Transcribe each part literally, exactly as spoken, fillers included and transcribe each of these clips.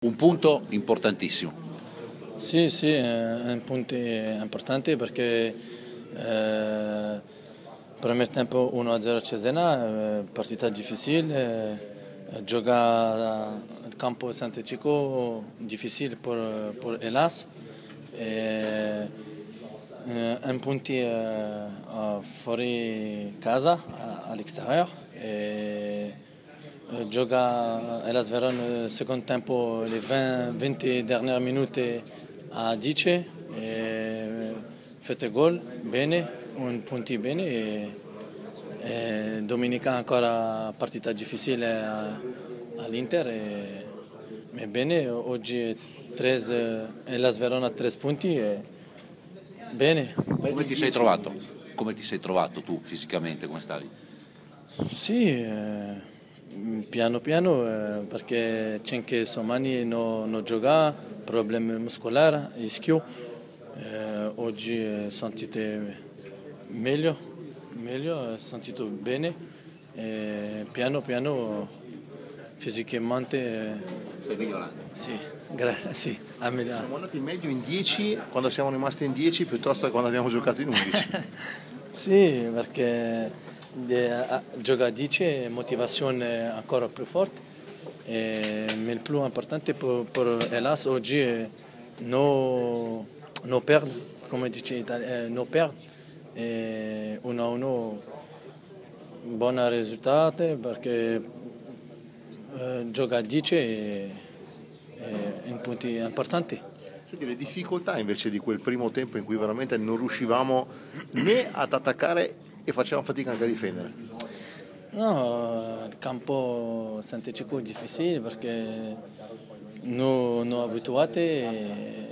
Un punto importantissimo. Sì, sì, è un punto importante perché eh, primo tempo uno a zero Cesena, eh, partita difficile, eh, gioca il campo sintetico difficile per, per Hellas, e, eh, un punto eh, fuori casa, all'esterno. Gioca Hellas Verona nel secondo tempo le venti derniere minuti a dieci, e fate gol bene, un punti bene, e, e domenica ancora partita difficile all'Inter, e, e bene, oggi tre, Hellas Verona tre punti, e bene. Come ti sei trovato? Come ti sei trovato tu fisicamente? Come stavi? Sì, eh, piano piano, eh, perché c'è anche Somani non no gioca, problemi muscolari, ischio. Eh, oggi ho sentito meglio, meglio, ho sentito bene, e piano piano fisicamente eh, Stai migliorando. sì, grazie, sì, a migliorare. Siamo andati meglio in dieci quando siamo rimasti in dieci piuttosto che quando abbiamo giocato in undici. Sì, perché giocare a dieci motivazione ancora più forte, e, ma il più importante per, per Hellas oggi è non no perdere, come dice in Italia, non perdere, e uno a uno buon risultato, perché eh, giocare a dieci è, è un punto importante. Senti, le difficoltà invece di quel primo tempo in cui veramente non riuscivamo né ad attaccare e facevamo fatica anche a difendere. No, il campo sintetico è difficile perché non non abituati, e-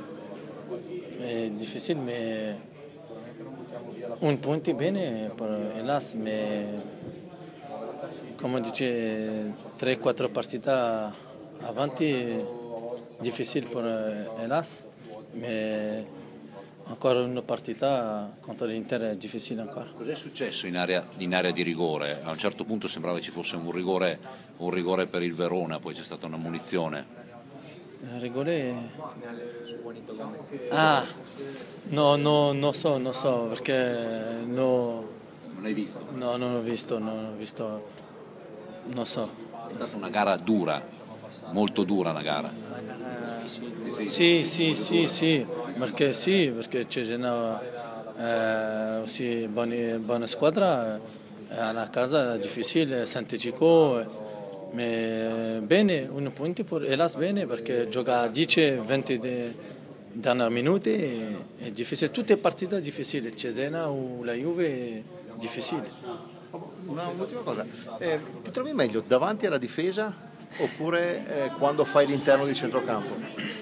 è difficile, ma un punto bene per Hellas, ma come dice tre quattro partite avanti difficile per Hellas, ma ancora una partita contro l'Inter è difficile ancora. Cos'è successo in area, in area di rigore? A un certo punto sembrava ci fosse un rigore, un rigore per il Verona, poi c'è stata una munizione. Rigore? Ah, no, no, non so, non so, perché no, Non hai visto? no, non ho visto, non ho visto, non so. È stata una gara dura, molto dura una gara. Sì, sì, sì, sì, perché sì, perché c'è una eh, sì, buona, buona squadra, è una casa difficile, Sant'Egico, ma bene, un punto per Hellas bene, perché gioca dieci venti minuti, è difficile, tutte le partite difficili, Cesena o la Juve è difficile. Un'ultima cosa, eh, ti trovi meglio davanti alla difesa oppure eh, quando fai l'interno di centrocampo?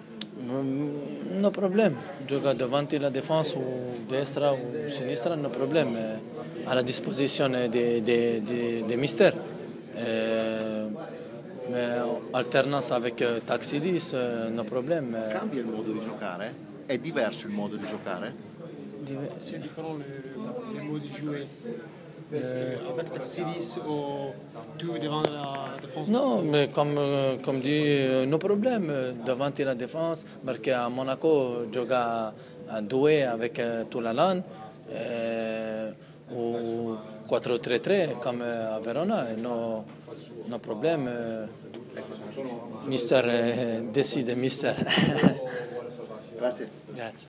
No problema, gioca davanti alla difesa o destra o sinistra, no problema, alla disposizione di mister. Eh, alternance avec Taxidis, no problema. Cambia il modo di giocare? È diverso il modo di giocare? C'est différent le, le mot de jouer. Euh, avec Taxidis ou tout devant la défense? No, mais comme, comme dit, no problème davanti alla difesa, perché a Monaco gioca a due avec Toulalan, eh, o quattro tre tre come a Verona, no, no problème. Mister eh, decide, mister. Grazie. Grazie.